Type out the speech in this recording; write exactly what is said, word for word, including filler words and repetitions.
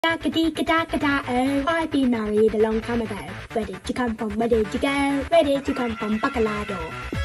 Da-ka-dee-ka-da-ka-da, oh, I've been married a long time ago. Where did you come from? Where did you go? Where did you come from, Bacalado?